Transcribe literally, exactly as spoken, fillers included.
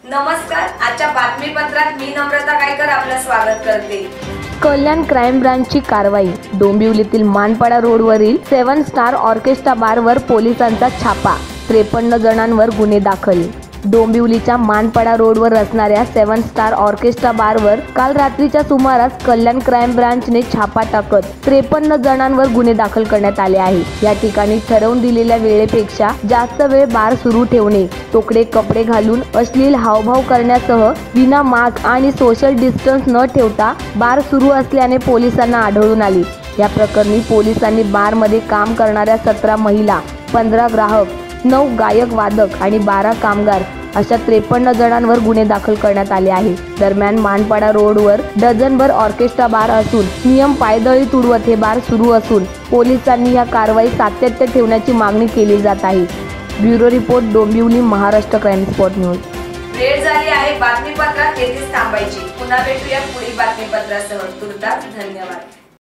नमस्कार, आजच्या बातमीपत्रात मी नम्रता गायकर आपलं स्वागत करते। कल्याण क्राईम ब्रांचची कारवाई। डोंबिवलीतील मानपाडा रोडवरील सेवन स्टार ऑर्केस्ट्रा बारवर पोलिसांचा छापा। त्रेपन्न जणांवर गुन्हे दाखल। डोंबिवलीच्या मानपाडा रोडवर असणाऱ्या सेवन स्टार ऑर्केस्ट्रा बारवर काल रात्रीच्या सुमारास कल्याण क्राईम ब्रांचने छापा टाकत त्रेपन्न जणांवर गुन्हे दाखल करण्यात आले आहे। या ठिकाणी ठरवून दिलेल्या वेळेपेक्षा जास्त वेळ बार सुरू ठेवणे, तोकडे कपडे घालून अश्लील हावभाव करण्यासह विना मास्क आणि सोशल डिस्टन्स न ठेवता बार सुरू असल्याने पोलिसांना आढळून आले। या प्रकरणी पोलिसांनी बारमध्ये काम करणाऱ्या सतरा महिला, पंधरा ग्राहक, नऊ गायक वादक आणि बारा कामगार अशा त्रेपन्न जणांवर गुन्हे दाखल करण्यात आले आहे। दरम्यान मानपाडा रोडवर डझनभर ऑर्केस्ट्रा बार असून नियम पायदळी तुडवत हे बार सुरू असून पोलिसांनी या कारवाई सातत्य ठेवण्याची मागणी केली जात आहे। Bureau report, Dombivli, Maharashtra crime spot news. वेळ झाली आहे बातमीपत्रात येथेच थांबायची। पुन्हा भेटूया पुढील बातमीपत्रासह। तुर्तास धन्यवाद।